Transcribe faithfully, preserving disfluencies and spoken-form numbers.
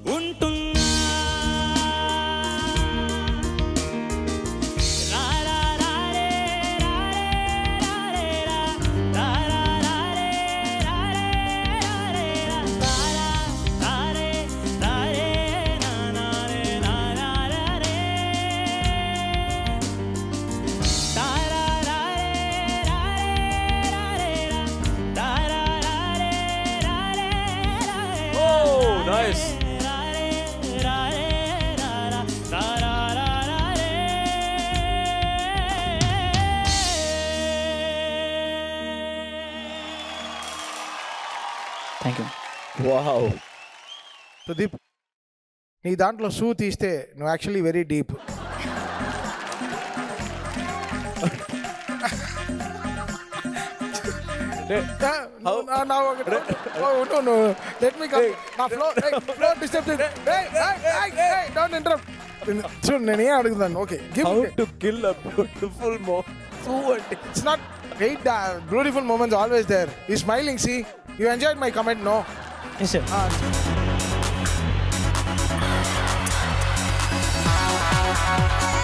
ఉంటున్నా Nice. Thank you. Wow. Sudeep నీ దాంట్లో షూ తీస్తే నువ్వు యాక్చువల్లీ వెరీ డీప్. చూడు నేను ఏం అడుగుతాను. Okay How to kill a beautiful moment. It's not great. Uh, beautiful moments always there. He's smiling. See, you enjoyed my comment, no? Yes, sir. Ah.